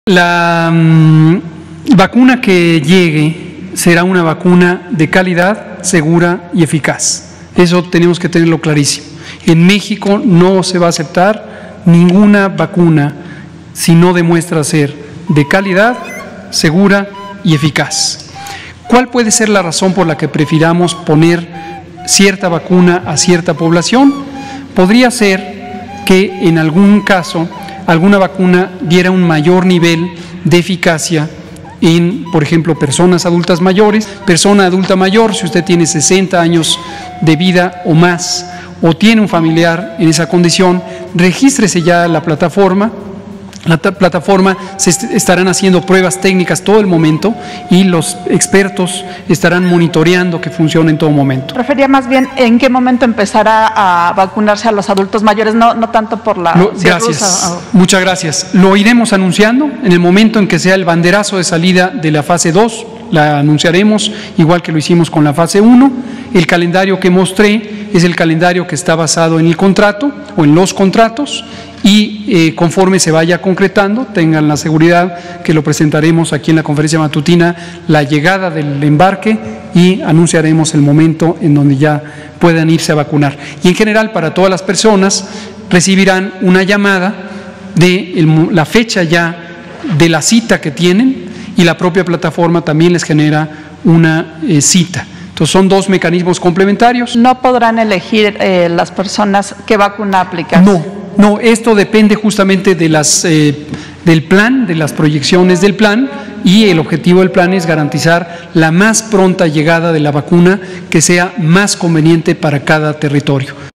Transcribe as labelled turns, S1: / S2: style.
S1: La vacuna que llegue será una vacuna de calidad, segura y eficaz. Eso tenemos que tenerlo clarísimo. En México no se va a aceptar ninguna vacuna si no demuestra ser de calidad, segura y eficaz. ¿Cuál puede ser la razón por la que prefiramos poner cierta vacuna a cierta población? Podría ser que en algún caso alguna vacuna diera un mayor nivel de eficacia en, por ejemplo, personas adultas mayores. Persona adulta mayor, si usted tiene 60 años de vida o más, o tiene un familiar en esa condición, regístrese ya en la plataforma. La plataforma se estarán haciendo pruebas técnicas todo el momento y los expertos estarán monitoreando que funcione en todo momento.
S2: Refería más bien en qué momento empezará a vacunarse a los adultos mayores, no tanto por la...
S1: Gracias, muchas gracias. Lo iremos anunciando en el momento en que sea el banderazo de salida de la fase 2, la anunciaremos igual que lo hicimos con la fase 1. El calendario que mostré es el calendario que está basado en el contrato o en los contratos y conforme se vaya concretando, tengan la seguridad que lo presentaremos aquí en la conferencia matutina, la llegada del embarque, y anunciaremos el momento en donde ya puedan irse a vacunar. Y en general, para todas las personas, recibirán una llamada de la fecha ya de la cita que tienen, y la propia plataforma también les genera una cita. Entonces, son dos mecanismos complementarios.
S2: ¿No podrán elegir las personas qué vacuna aplicar?
S1: No, esto depende justamente de del plan, de las proyecciones del plan, y el objetivo del plan es garantizar la más pronta llegada de la vacuna que sea más conveniente para cada territorio.